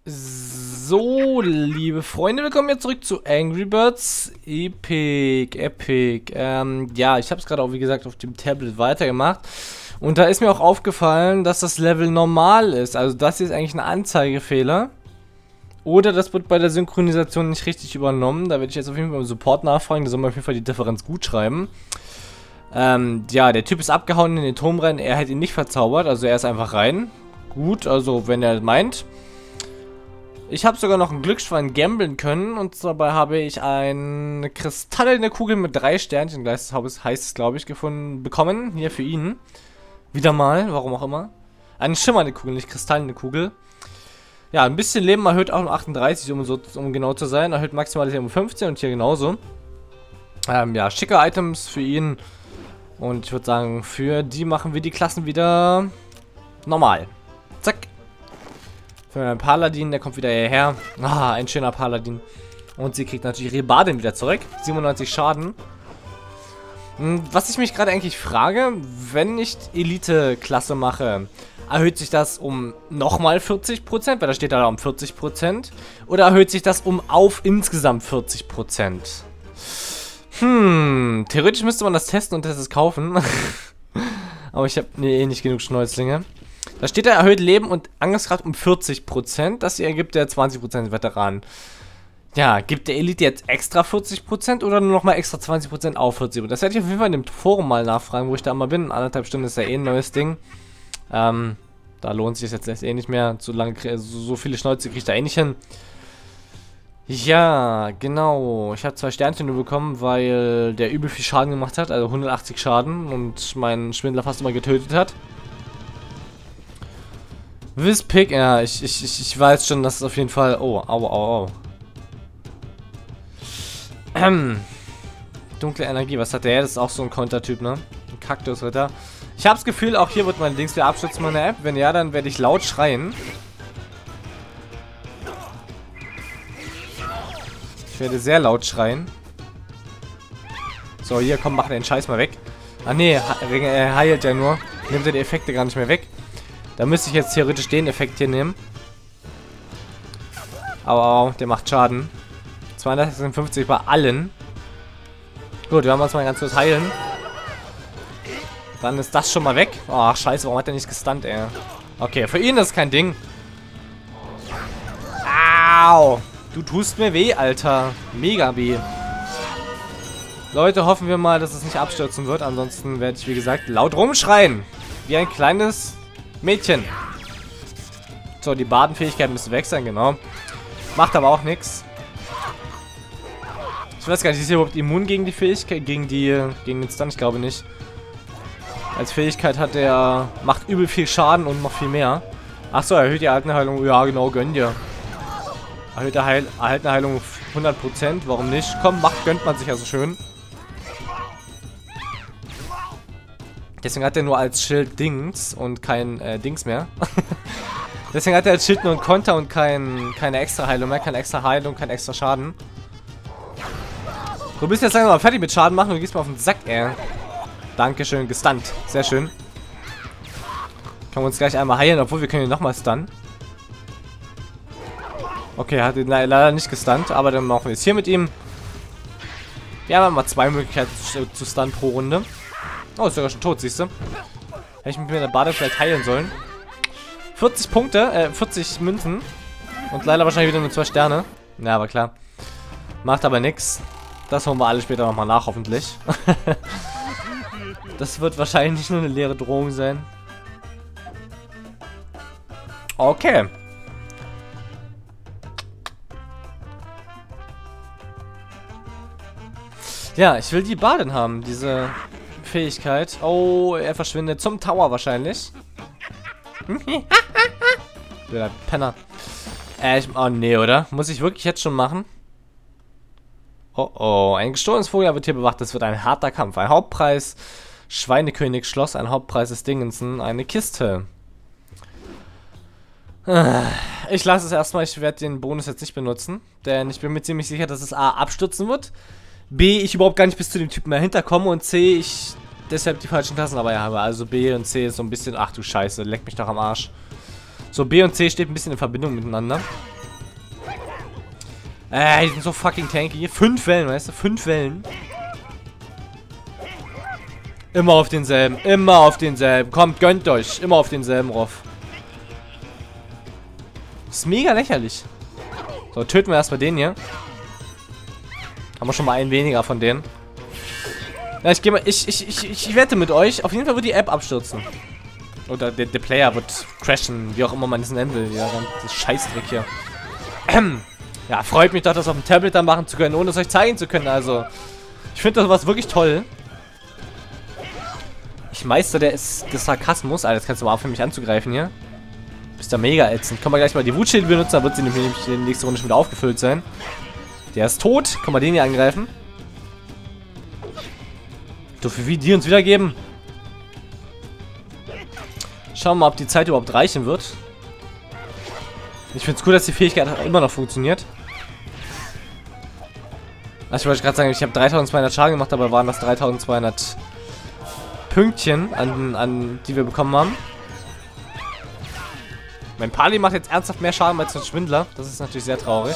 So, liebe Freunde, willkommen jetzt zurück zu Angry Birds Epic. Ja, ich habe es gerade auch, wie gesagt, auf dem Tablet weitergemacht. Und da ist mir auch aufgefallen, dass das Level normal ist. Also das hier ist eigentlich ein Anzeigefehler. Oder das wird bei der Synchronisation nicht richtig übernommen. Da werde ich jetzt auf jeden Fall beim Support nachfragen. Da soll man auf jeden Fall die Differenz gut schreiben. Ja, der Typ ist abgehauen in den Turm rein. Er hat ihn nicht verzaubert, also er ist einfach rein. Gut, also wenn er meint. Ich habe sogar noch ein Glücksschwein gambeln können und dabei habe ich eine kristallene Kugel mit 3 Sternchen, das heißt es, glaube ich, bekommen. Hier für ihn. Wieder mal, warum auch immer. Eine schimmernde Kugel, nicht kristallene Kugel. Ja, ein bisschen Leben erhöht auch um 38, um genau zu sein. Erhöht maximal Leben um 15 und hier genauso. Ja, schicke Items für ihn. Und ich würde sagen, für die machen wir die Klassen wieder normal. Zack. Für einen Paladin, der kommt wieder hierher. Ah, ein schöner Paladin. Und sie kriegt natürlich ihre Badin wieder zurück. 97 Schaden. Was ich mich gerade eigentlich frage, wenn ich Elite-Klasse mache, erhöht sich das um nochmal 40%? Weil da steht da um 40%. Oder erhöht sich das auf insgesamt 40%? Theoretisch müsste man das testen und das kaufen. Aber ich habe eh nicht genug Schnäuzlinge. Da steht da, erhöht Leben und Angriffskraft um 40%. Das hier ergibt der 20% Veteran. Ja, gibt der Elite jetzt extra 40% oder nur nochmal extra 20% auf 40%? Das werde ich auf jeden Fall in dem Forum mal nachfragen, wo ich da mal bin. 1,5 Stunden ist ja eh ein neues Ding. Da lohnt sich das jetzt eh nicht mehr. So viele Schnäuze kriege ich da eh nicht hin. Ja, genau. Ich habe 2 Sternchen nur bekommen, weil der übel viel Schaden gemacht hat. Also 180 Schaden und meinen Schwindler fast immer getötet hat. Wispick, ja, ich weiß schon, dass es auf jeden Fall... Oh, au. Dunkle Energie, was hat der? Das ist auch so ein Kontertyp, ne? Ein Kaktusritter. Ich habe das Gefühl, auch hier wird mein Dings wieder abstürzen, meine App. Wenn ja, dann werde ich laut schreien. Ich werde sehr laut schreien. So, hier, komm, mach den Scheiß mal weg. Ah, nee, er heilt ja nur. Nimmt er die Effekte gar nicht mehr weg. Da müsste ich jetzt theoretisch den Effekt hier nehmen. Au, der macht Schaden. 256 bei allen. Gut, wir haben uns mal ganz kurz heilen. Dann ist das schon mal weg. Oh, scheiße, warum hat er nicht gestunt, ey? Okay, für ihn ist kein Ding. Au! Du tust mir weh, Alter. Mega weh. Leute, hoffen wir mal, dass es nicht abstürzen wird. Ansonsten werde ich, wie gesagt, laut rumschreien. Wie ein kleines Mädchen. So, die Badenfähigkeit müsste weg sein, genau. Macht aber auch nichts. Ich weiß gar nicht, ist hier überhaupt immun gegen die Fähigkeit, gegen den Stun? Ich glaube nicht. Als Fähigkeit hat er, macht übel viel Schaden und noch viel mehr. Achso, erhöht die Altenheilung. Ja, genau, gönn dir. Erhöhte Heilung auf 100%, warum nicht? Komm, gönnt man sich ja so schön. Deswegen hat er nur als Schild Dings und kein Dings mehr. Deswegen hat er als Schild nur einen Konter und keine extra Heilung mehr. Keine extra Heilung, kein extra Schaden. Du bist jetzt langsam mal fertig mit Schaden machen und du gehst mal auf den Sack, ey. Dankeschön, gestunt. Sehr schön. Können wir uns gleich einmal heilen, obwohl wir können ihn nochmal stunnen. Okay, er hat ihn leider nicht gestunt, aber dann machen wir es hier mit ihm. Wir haben mal 2 Möglichkeiten zu stunnen pro Runde. Oh, ist sogar schon tot, siehst du? Hätte ich mit mir in der Bade vielleicht heilen sollen. 40 Punkte, 40 Münzen. Und leider wahrscheinlich wieder nur 2 Sterne. Ja, aber klar. Macht aber nix. Das holen wir alle später nochmal nach, hoffentlich. Das wird wahrscheinlich nicht nur eine leere Drohung sein. Okay. Ja, ich will die Badin haben, diese Fähigkeit. Oh, er verschwindet zum Tower wahrscheinlich. Der Penner. Oh nee, oder? Muss ich wirklich jetzt schon machen? Oh, ein gestohlenes Vogel wird hier bewacht. Das wird ein harter Kampf. Ein Hauptpreis, Schweinekönig Schloss. Ein Hauptpreis ist Dingensen. Eine Kiste. Ich lasse es erstmal. Ich werde den Bonus jetzt nicht benutzen. Denn ich bin mir ziemlich sicher, dass es A, abstürzen wird. B, ich überhaupt gar nicht bis zu dem Typen mehr hinterkomme. Und C, ich deshalb die falschen Tasten dabei habe. Also B und C ist so ein bisschen... Ach du Scheiße, leck mich doch am Arsch. So, B und C steht ein bisschen in Verbindung miteinander. Die sind so fucking tanky. 5 Wellen, weißt du? 5 Wellen. Immer auf denselben. Immer auf denselben. Kommt, gönnt euch. Immer auf denselben Roff. Das ist mega lächerlich. So, töten wir erstmal den hier. Haben wir schon mal einen weniger von denen. Ja, ich gehe mal. Ich wette mit euch. Auf jeden Fall wird die App abstürzen. Oder der Player wird crashen. Wie auch immer man das nennen will. Ja, das Scheißdreck hier. Ja, freut mich doch, das auf dem Tablet dann machen zu können, ohne es euch zeigen zu können. Also, ich finde das was wirklich toll. Ich meister des Sarkasmus. Alter, jetzt kannst du mal aufhören, mich anzugreifen hier. Bist ja mega ätzend. Können wir gleich mal die Wutschilde benutzen, dann wird sie nämlich in der nächsten Runde schon wieder aufgefüllt sein. Der ist tot. Können wir den hier angreifen? Dürfen wir die uns wiedergeben? Schauen wir mal, ob die Zeit überhaupt reichen wird. Ich finde es cool, dass die Fähigkeit immer noch funktioniert. Also ich wollte gerade sagen, ich habe 3200 Schaden gemacht, aber waren das 3200 Pünktchen, an die wir bekommen haben. Mein Pali macht jetzt ernsthaft mehr Schaden als ein Schwindler. Das ist natürlich sehr traurig.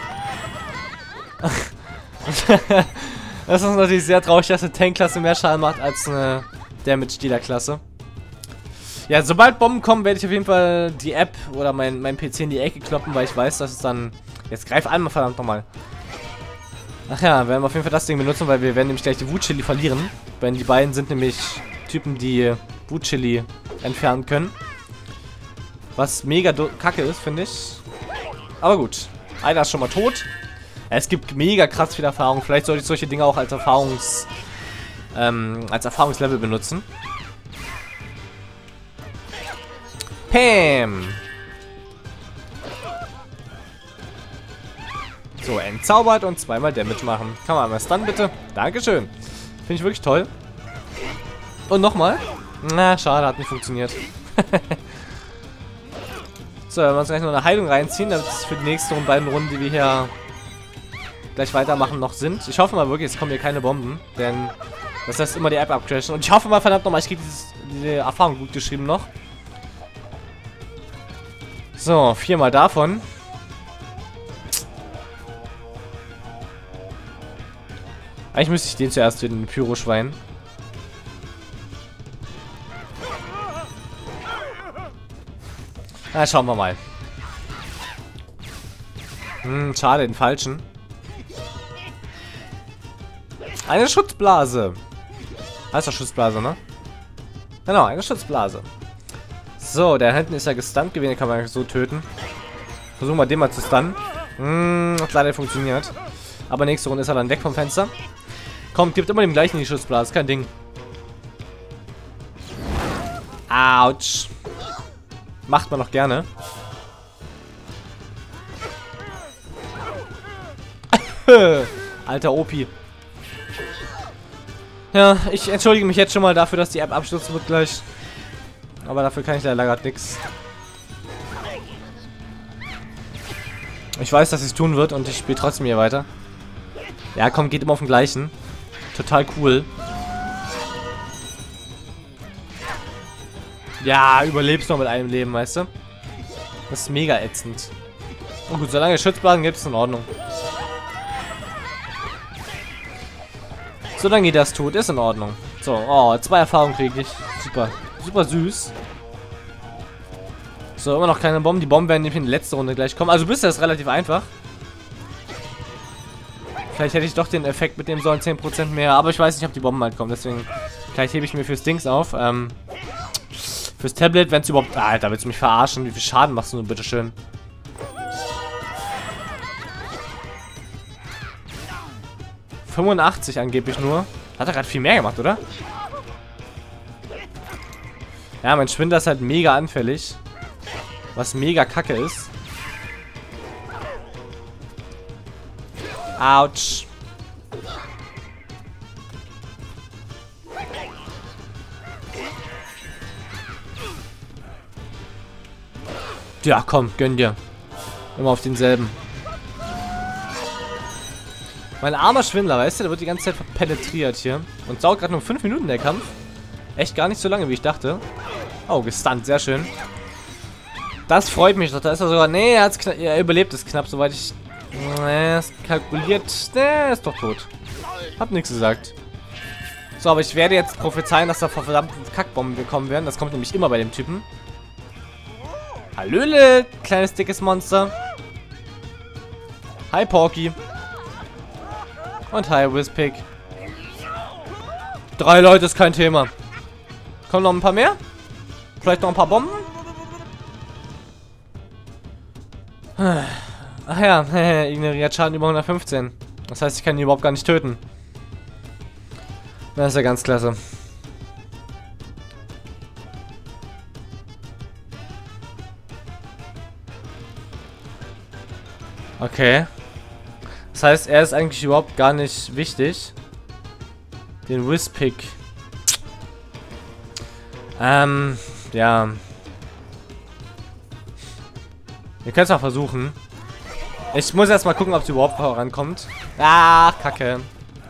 Das ist natürlich sehr traurig, dass eine Tank-Klasse mehr Schaden macht als eine Damage-Dealer-Klasse. Ja, sobald Bomben kommen, werde ich auf jeden Fall die App oder mein PC in die Ecke kloppen, weil ich weiß, dass es dann... Jetzt greif an, verdammt nochmal. Ach ja, werden wir auf jeden Fall das Ding benutzen, weil wir werden nämlich gleich die Wutchili verlieren. Denn die beiden sind nämlich Typen, die Wutchili entfernen können. Was mega kacke ist, finde ich. Aber gut. Einer ist schon mal tot. Es gibt mega krass viel Erfahrung. Vielleicht sollte ich solche Dinge auch als Erfahrungslevel benutzen. Pam! So, entzaubert und zweimal Damage machen. Kann man einmal Stun bitte? Dankeschön. Finde ich wirklich toll. Und nochmal. Na, schade, hat nicht funktioniert. So, wenn wir uns gleich noch eine Heilung reinziehen, damit es für die nächsten beiden Runden, die wir hier gleich weitermachen, noch sind. Ich hoffe mal wirklich, es kommen hier keine Bomben, denn das lässt immer die App abcrashen. Und ich hoffe mal verdammt nochmal, ich kriege diese Erfahrung gut geschrieben noch. So, 4 mal davon. Eigentlich müsste ich den zuerst töten, den Pyroschwein. Na, schauen wir mal. Schade, den falschen. Eine Schutzblase. Heißt doch Schutzblase, ne? Genau, eine Schutzblase. So, der hinten ist ja gestunt gewesen, den kann man so töten. Versuchen wir den mal zu stunnen. Hat leider funktioniert. Aber nächste Runde ist er dann weg vom Fenster. Kommt, gibt immer dem gleichen die Schutzblase, kein Ding. Autsch. Macht man noch gerne. Alter Opi. Ja, ich entschuldige mich jetzt schon mal dafür, dass die App abstürzen wird gleich. Aber dafür kann ich leider gerade nichts. Ich weiß, dass es tun wird und ich spiele trotzdem hier weiter. Ja, komm, geht immer auf den gleichen. Total cool. Ja, überlebst noch mit einem Leben, weißt du? Das ist mega ätzend. Und gut, solange Schutzblasen gibt, ist in Ordnung. Solange ihr das tut, ist in Ordnung. So, oh, 2 Erfahrungen kriege ich. Super, super süß. So, immer noch keine Bomben. Die Bomben werden nämlich in die letzte Runde gleich kommen. Also bisher ist relativ einfach. Vielleicht hätte ich doch den Effekt mit dem sollen 10% mehr. Aber ich weiß nicht, ob die Bomben halt kommen. Deswegen, vielleicht hebe ich mir fürs Dings auf. Fürs Tablet, wenn es überhaupt... Alter, willst du mich verarschen? Wie viel Schaden machst du nur, bitteschön? ...85 angeblich nur. Hat er gerade viel mehr gemacht, oder? Ja, mein Schwindler ist halt mega anfällig. Was mega kacke ist. Autsch. Ja, komm, gönn dir. Immer auf denselben. Mein armer Schwindler, weißt du, der wird die ganze Zeit penetriert hier. Und saugt gerade nur 5 Minuten der Kampf. Echt gar nicht so lange, wie ich dachte. Oh, gestunt, sehr schön. Das freut mich doch. Da ist er sogar... Nee, er überlebt es knapp, soweit ich Ist kalkuliert. Ist doch tot. Hab nichts gesagt. So, aber ich werde jetzt prophezeien, dass da verdammt Kackbomben bekommen werden. Das kommt nämlich immer bei dem Typen. Hallöle, kleines dickes Monster. Hi, Porky. Und hi, Wispig. 3 Leute ist kein Thema. Kommen noch ein paar mehr? Vielleicht noch ein paar Bomben? Ach ja, ignoriert Schaden über 115. Das heißt, ich kann ihn überhaupt gar nicht töten. Das ist ja ganz klasse. Okay. Das heißt, er ist eigentlich überhaupt gar nicht wichtig. Den Wispig. Ja. Wir können es mal versuchen. Ich muss erst mal gucken, ob sie überhaupt vorankommt. Ach, Kacke.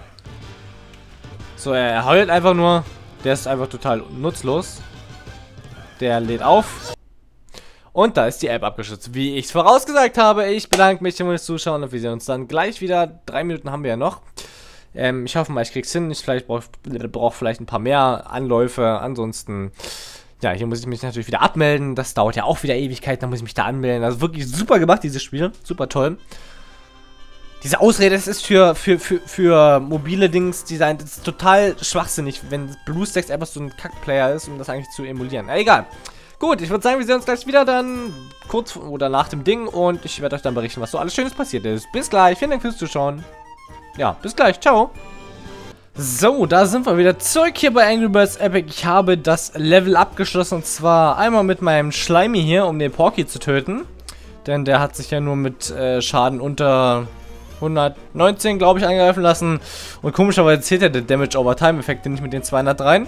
So, er heult einfach nur. Der ist einfach total nutzlos. Der lädt auf. Und da ist die App abgestürzt. Wie ich es vorausgesagt habe, ich bedanke mich fürs Zuschauen und wir sehen uns dann gleich wieder. 3 Minuten haben wir ja noch. Ich hoffe mal, ich krieg's hin. Ich brauche vielleicht ein paar mehr Anläufe. Ansonsten, ja, hier muss ich mich natürlich wieder abmelden. Das dauert ja auch wieder Ewigkeit. Dann muss ich mich da anmelden. Also wirklich super gemacht, dieses Spiel. Super toll. Diese Ausrede, das ist für mobile Dings Design, das ist total schwachsinnig, wenn BlueStacks einfach so ein Kackplayer ist, um das eigentlich zu emulieren. Na, egal. Gut, ich würde sagen, wir sehen uns gleich wieder dann kurz oder nach dem Ding und ich werde euch dann berichten, was so alles Schönes passiert ist. Bis gleich, vielen Dank fürs Zuschauen. Ja, bis gleich, ciao. So, da sind wir wieder zurück hier bei Angry Birds Epic. Ich habe das Level abgeschlossen und zwar einmal mit meinem Schleimi hier, um den Porky zu töten. Denn der hat sich ja nur mit Schaden unter 119, glaube ich, angreifen lassen. Und komischerweise zählt ja der Damage over Time Effekt nicht mit den 203.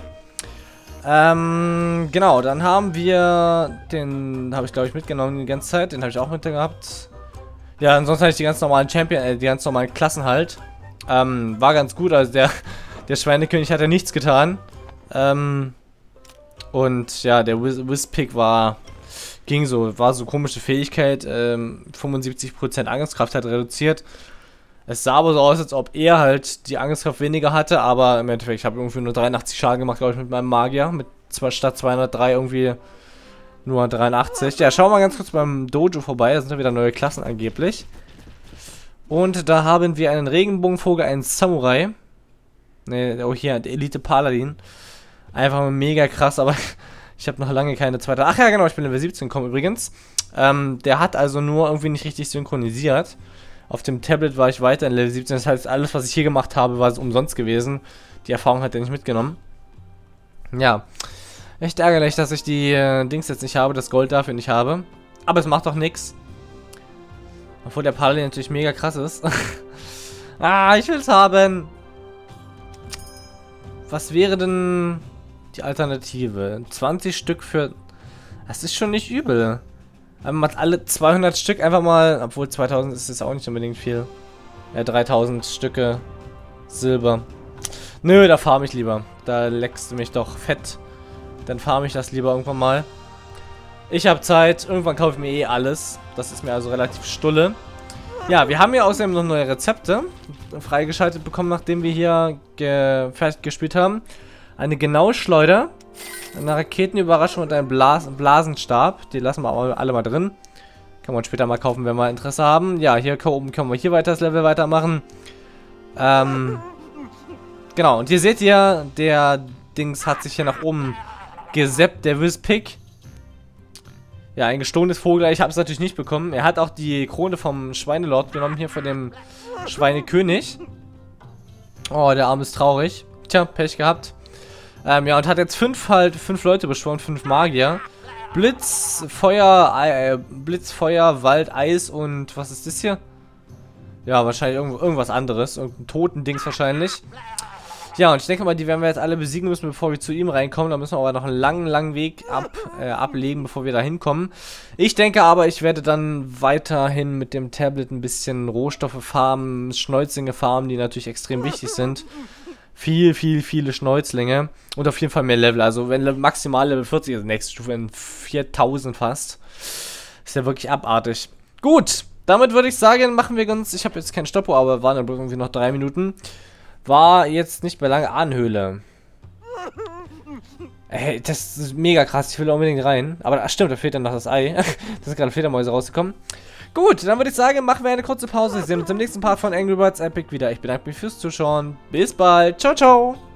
Genau, dann haben wir den, habe ich glaube ich mitgenommen die ganze Zeit, den habe ich auch mit gehabt. Ja, ansonsten hatte ich die ganz normalen die ganz normalen Klassen halt. War ganz gut, also der Schweinekönig hat ja nichts getan. Und ja, der Wispig war so komische Fähigkeit, 75% Angriffskraft hat reduziert. Es sah aber so aus, als ob er halt die Angriffskraft weniger hatte, aber im Endeffekt, ich habe irgendwie nur 83 Schaden gemacht, glaube ich, mit meinem Magier. Statt 203 irgendwie nur 83. Ja, schauen wir mal ganz kurz beim Dojo vorbei, da sind ja wieder neue Klassen angeblich. Und da haben wir einen Regenbogenvogel, einen Samurai. Ne, oh hier, der Elite Paladin. Einfach mega krass, aber ich habe noch lange keine zweite. Ach ja, genau, ich bin Level 17 gekommen übrigens. Der hat also nur irgendwie nicht richtig synchronisiert. Auf dem Tablet war ich weiter in Level 17. Das heißt, alles, was ich hier gemacht habe, war umsonst gewesen. Die Erfahrung hat er nicht mitgenommen. Ja. Echt ärgerlich, dass ich die Dings jetzt nicht habe, das Gold dafür nicht habe. Aber es macht doch nichts. Obwohl der Paladin natürlich mega krass ist. Ah, ich will es haben. Was wäre denn die Alternative? 20 Stück für... Das ist schon nicht übel. Aber man hat alle 200 Stück einfach mal... Obwohl 2000 ist es auch nicht unbedingt viel. Ja, 3000 Stücke Silber. Nö, da farm ich lieber. Da leckst du mich doch fett. Dann farm ich das lieber irgendwann mal. Ich habe Zeit. Irgendwann kaufe ich mir eh alles. Das ist mir also relativ stulle. Ja, wir haben ja außerdem noch neue Rezepte freigeschaltet bekommen, nachdem wir hier fertig gespielt haben. Eine Genauschleuder, eine Raketenüberraschung und einen Blasenstab. Die lassen wir alle mal drin. Kann man später mal kaufen, wenn wir Interesse haben. Ja, hier oben können wir hier weiter das Level weitermachen. Genau, und hier seht ihr, der Dings hat sich hier nach oben geseppt, der Wispig. Ja, ein gestohlenes Vogel. Ich habe es natürlich nicht bekommen. Er hat auch die Krone vom Schweinelord genommen, hier von dem Schweinekönig. Oh, der Arm ist traurig. Tja, Pech gehabt. Ja, und hat jetzt fünf Leute beschworen, 5 Magier. Blitz, Feuer, Wald, Eis und was ist das hier? Ja, wahrscheinlich irgendwas anderes. Irgendein Totendings wahrscheinlich. Ja, und ich denke mal, die werden wir jetzt alle besiegen müssen, bevor wir zu ihm reinkommen. Da müssen wir aber noch einen langen Weg ablegen, bevor wir da hinkommen. Ich denke aber, ich werde dann weiterhin mit dem Tablet ein bisschen Rohstoffe farmen, Schnäuzlinge farmen, die natürlich extrem wichtig sind. Viele Schnäuzlinge. Und auf jeden Fall mehr Level. Also wenn maximal Level 40 ist, nächste Stufe in 4000 fast. Ist ja wirklich abartig. Gut, damit würde ich sagen, machen wir uns, ich habe jetzt kein Stoppuhr, aber waren irgendwie noch 3 Minuten. War jetzt nicht mehr lange Ahnenhöhle. Ey, das ist mega krass, ich will unbedingt rein. Aber ach, stimmt, da fehlt dann noch das Ei. Da sind gerade Fledermäuse rausgekommen. Gut, dann würde ich sagen, machen wir eine kurze Pause. Wir sehen uns im nächsten Part von Angry Birds Epic wieder. Ich bedanke mich fürs Zuschauen. Bis bald. Ciao, ciao.